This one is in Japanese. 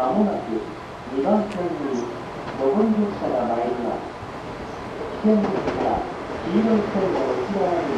まもなく2番線に上り列車が参ります。危険ですから黄色い線の内側に